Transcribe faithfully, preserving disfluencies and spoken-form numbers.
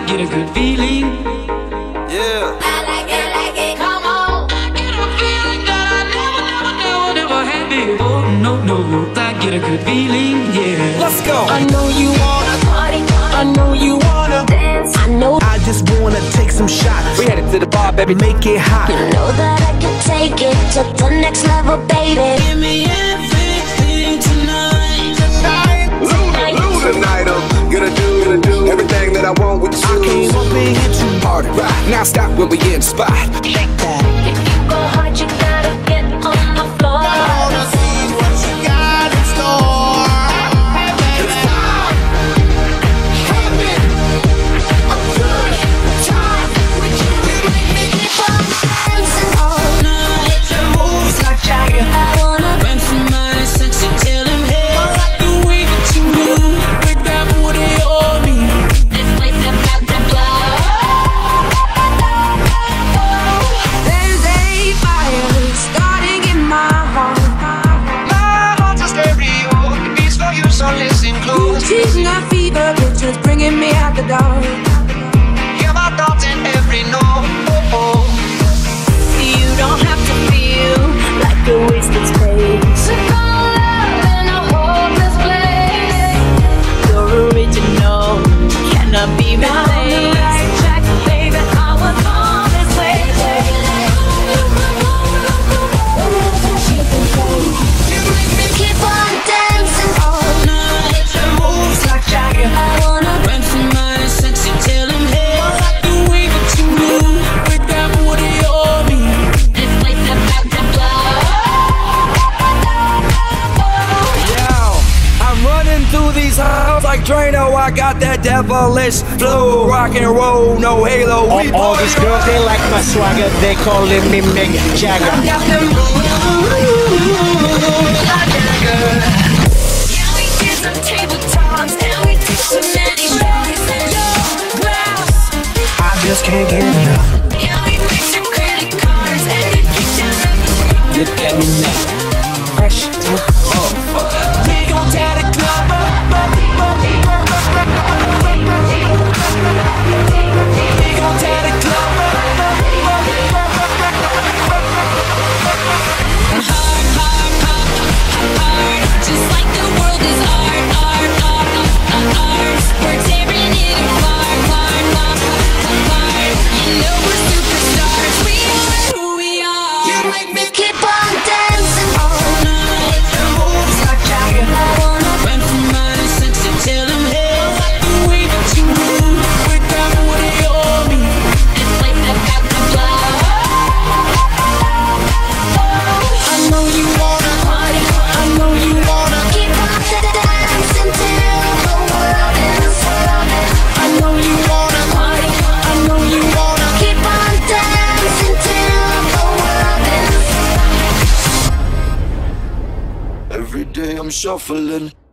get a good feeling. Yeah. I like it, like it, come on. I get a feeling that I never, never, never, never had before. No, no, I get a good feeling, yeah. Let's go. I know you wanna Party, I know you wanna dance. I know, I just wanna take some shots. We headed to the bar, baby. Make it hot. you know that I can take it to the next level, baby. Give me everything tonight. Tonight, Lose tonight, I'm gonna do, gonna do everything that I want with you. I came up in here to Party, right. Now stop when we in the spot. shake that. if you go hard, you gotta get on the floor. See what you got in store. Moves like Jagger. I wanna Run for my sexy, tell them, hey, I like the way that you move with that booty on me. this place about to blow. There's a fire starting in my heart. My heart's a stereo. It beats for you, so listen close. Teaching that fever pitch is bringing me out the dark. Hear my thoughts in every note. Oh, oh. You don't have to feel like you're wasting space. To fall love in a hopeless place. You're original, cannot be replaced. Right track, baby, I was on this way. Keep on dancing all night. Moves like Jagger. I wanna Run for my sexy, tell them, hey, I like the way that you move with that booty on me. this place about to blow. Yo, I'm running through these halls like Drano. I got that devilish flow, rock and roll, no halo. We All, all these girls, they like my swagger. They calling me Mick Jagger. Yeah, we did some table talks, and we did so many shots and glass. I just can't get enough. Yeah, we mixed some credit cards and it kicked down the Look at me now. Fresh to we gon' tear the club up, up, up, up, up. We gon' tear the club up, up, up, up, just like the world is art, art, art, art, art. We're tearing it apart, apart, apart, apart. You know we're superstars. We are who we are. You make me keep on dancing all night. moves like Jagger. I wanna Run for my sexy, tell them, hey, I like the way that you move with that booty on me. this place about to blow. I know you wanna Party, I know you wanna keep on dancing till the world is surrounded. I know you wanna Party, I know you wanna keep on dancing till the world is. Every day I'm shuffling.